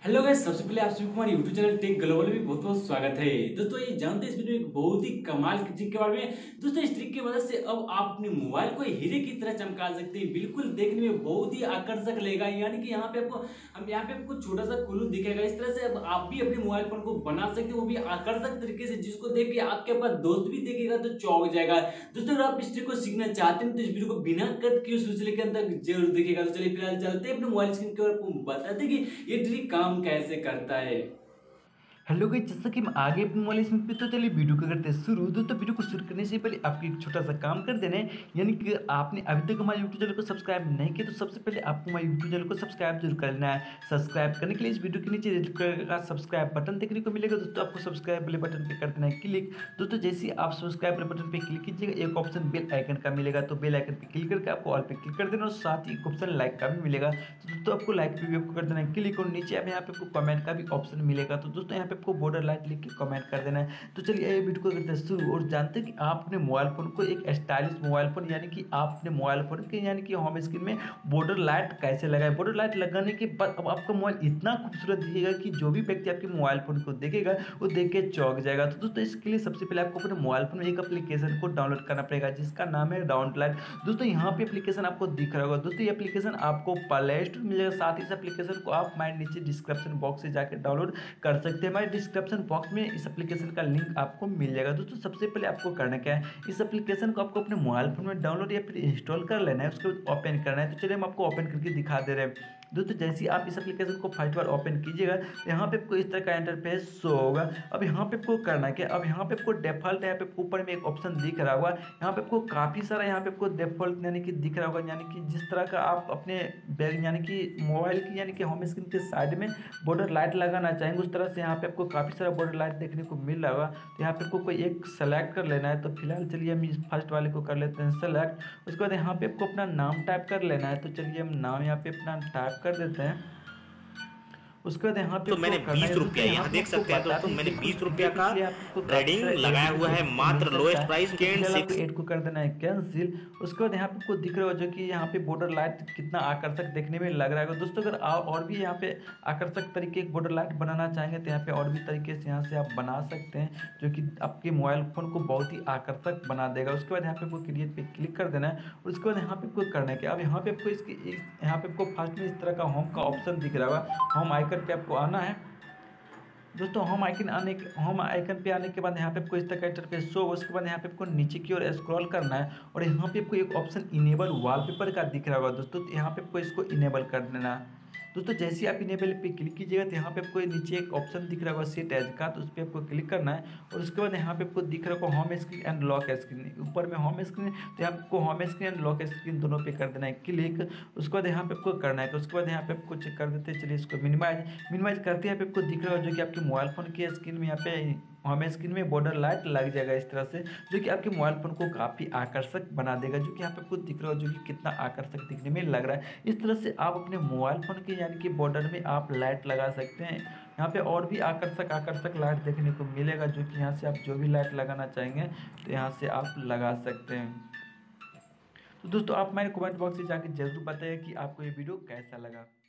Hello guys, सबसे पहले आप सभी को हमारे यूट्यूब चैनल टेक ग्लोबल में बहुत बहुत स्वागत है। दोस्तों ये जानते हैं इस वीडियो में एक बहुत ही कमाल की ट्रिक के बारे में। दोस्तों इस ट्रिक की मदद से अब आप अपने मोबाइल को हीरे की तरह चमका सकते हैं। बिल्कुल देखने में बहुत ही आकर्षक लगेगा। यानी कि यहाँ पे आपको छोटा सा कुल्लू दिखेगा। इस तरह से अब आप भी अपने मोबाइल फोन को बना सकते हैं, वो भी आकर्षक तरीके से, जिसको देख के आपके पास दोस्त भी देखेगा तो चौंक जाएगा। दोस्तों अगर आप इस ट्रिक को सीखना चाहते हैं तो इस वीडियो को बिना कट किए शुरू से लेकर अंत तक जरूर देखिएगा। तो चलिए फिलहाल चलते हैं अपने मोबाइल स्क्रीन के ऊपर, बताते हैं कि ये ट्रिक काम कैसे करता है। हेलो गाइस, जैसा कि हम आगे अपने वाले इसमें पे तो चलिए वीडियो को करते हैं शुरू। दोस्तों वीडियो को शुरू करने से पहले आपको एक छोटा सा काम कर देना है, यानी कि आपने अभी तक हमारे यूट्यूब चैनल को सब्सक्राइब नहीं किया तो सबसे पहले आपको हमारे यूट्यूब चैनल को सब्सक्राइब जरूर करना है। सब्सक्राइब करने के लिए इस वीडियो के नीचे रेड कलर का सब्सक्राइब बटन देखने को मिलेगा। दोस्तों आपको सब्सक्राइब वाले बटन पर कर देना है क्लिक। दोस्तों जैसे ही आप सब्सक्राइब वाले बटन पर क्लिक कीजिएगा, एक ऑप्शन बेल आइकन का मिलेगा, तो बेल आइकन पर क्लिक करके आपको ऑल पे क्लिक कर देना और साथ ही एक ऑप्शन लाइक का भी मिलेगा। तो दोस्तों आपको लाइक पे भी आपको कर देना है क्लिक और नीचे अब यहाँ पे आपको कमेंट का भी ऑप्शन मिलेगा। तो दोस्तों यहाँ पे आपको बॉर्डर लाइट लिख के कमेंट कर देना है। तो चलिए ये वीडियो को करते हैं शुरू। और जानते हैं कि आप अपने मोबाइल फोन को एक स्टाइलिश मोबाइल फोन, यानी कि आप अपने मोबाइल फोन के यानी कि होम स्क्रीन में बॉर्डर लाइट कैसे लगाए। बॉर्डर लाइट लगाने के बाद अब आपका मोबाइल इतना खूबसूरत दिखेगा कि जो भी व्यक्ति आपके मोबाइल फोन को देखेगा वो देख के चौंक जाएगा। तो दोस्तों इसके लिए सबसे पहले आपको अपने मोबाइल फोन में एक एप्लीकेशन को डाउनलोड करना पड़ेगा, जिसका नाम है डाउनलोड लाइट। दोस्तों यहाँ पे एप्लीकेशन आपको दिख रहा होगा। दोस्तों ये एप्लीकेशन आपको प्ले स्टोर मिल जाएगा, साथ ही इस एप्लीकेशन को आप हमारे नीचे डिस्क्रिप्शन बॉक्स से जाकर डाउनलोड कर सकते हैं। हमारे डिस्क्रिप्शन बॉक्स में इस एप्लीकेशन का लिंक आपको मिल जाएगा। दोस्तों सबसे पहले आपको करना क्या है, इस एप्लीकेशन को आपको अपने मोबाइल फोन में डाउनलोड या फिर इंस्टॉल कर लेना है, उसके बाद ओपन करना है। तो चलिए हम आपको ओपन करके दिखा दे रहे हैं। दोस्तों जैसे ही आप इस एप्लीकेशन को फर्स्ट बार ओपन कीजिएगा तो यहाँ पे आपको इस तरह का इंटरफेस शो होगा। अब यहाँ पे आपको करना क्या, अब यहाँ पे आपको डिफॉल्ट, यहाँ पे ऊपर में एक ऑप्शन दिख रहा होगा, यहाँ पे आपको काफ़ी सारा यहाँ पे आपको डिफॉल्ट यानी कि दिख रहा होगा, यानी कि जिस तरह का आप अपने बैग यानी कि मोबाइल की यानी कि होम स्क्रीन के साइड में बॉर्डर लाइट लगाना चाहेंगे, उस तरह से यहाँ पे आपको काफ़ी सारा बॉर्डर लाइट देखने को मिल रहा होगा। तो यहाँ पे आपको कोई एक सेलेक्ट कर लेना है। तो फिलहाल चलिए हम इस फर्स्ट वाले को कर लेते हैं सेलेक्ट। उसके बाद यहाँ पे आपको अपना नाम टाइप कर लेना है। तो चलिए हम नाम यहाँ पे अपना टाइप कर देते हैं। उसके बाद यहाँ पे तो आपको मैंने करना है, 20 दोस्तों रुपया यहाँ यहाँ पे देख आपको सकते हैं बता दोस्तों, दें मैंने कि 20 कुछ रुपया वीडियो के का लिए आपको काफी सारा ट्रेडिंग ऐड लगाया हुआ है, देखने को मिल मात्र सकता लोएस्ट है। प्राइस तो कैंड फिलहाल आपको 6। ऐड को कर देना है कैंसिल। उसके बाद यहाँ पे आपको दिख रहा हो जो कि यहाँ पे बॉर्डर लाइट कितना आकर्षक देखने में लग रहा है। दोस्तों अगर आप और भी यहाँ पे आकर्षक तरीके की बॉर्डर लाइट बनाना चाहेंगे तो यहाँ पे और भी तरीके से यहाँ से आप बना सकते हैं, जो कि आपके मोबाइल फोन को बहुत ही आकर्षक बना देगा। उसके बाद यहाँ पे आपको क्रिएट पे क्लिक कर देना है। उसके बाद यहाँ पे आपको करना है कि अब यहाँ पे आपको यहाँ पे आपको फर्स्ट में इस तरह का होम का ऑप्शन दिख रहा होगा, होम आइकन पे आपको आना है। दोस्तों होम आइकन पे आने के बाद यहाँ पे आपको इस तरह का इंटरफेस शो, उसके बाद यहाँ पे आपको नीचे की ओर स्क्रॉल करना है और यहाँ पे आपको एक ऑप्शन इनेबल वॉलपेपर का दिख रहा होगा। दोस्तों तो यहाँ पे आपको इसको इनेबल कर देना है। दोस्तों जैसे ही आप इनेबल पे क्लिक कीजिएगा तो यहाँ पे आपको नीचे एक ऑप्शन दिख रहा होगा सेट एज का, तो उस पर आपको क्लिक करना है और उसके बाद यहाँ पे आपको दिख रहा होगा home screen and lock screen. ऊपर में होम स्क्रीन, तो यहाँ पे आपको home screen and lock screen दोनों पे कर देना है क्लिक। उसके बाद यहाँ पे आपको करना है, तो उसके बाद यहाँ पे आपको चेक कर देते हैं। चलिए इसको मिनिमाइज करते हैं। यहाँ पे आपको दिख रहा है जो कि आपके मोबाइल फोन की स्क्रीन में यहाँ पे होम स्क्रीन में बॉर्डर लाइट लग जाएगा इस तरह से, जो कि आपके मोबाइल फोन को काफ़ी आकर्षक बना देगा, जो कि यहाँ पे आपको दिख रहा हो जो कि कितना आकर्षक दिखने में लग रहा है। इस तरह से आप अपने मोबाइल फोन के यानी कि बॉर्डर में आप लाइट लगा सकते हैं। यहाँ पे और भी आकर्षक आकर्षक लाइट देखने को मिलेगा, जो कि यहाँ से आप जो भी लाइट लगाना चाहेंगे तो यहाँ से आप लगा सकते हैं। तो दोस्तों आप हमारे कमेंट बॉक्स से जाकर जरूर बताइए कि आपको ये वीडियो कैसा लगा।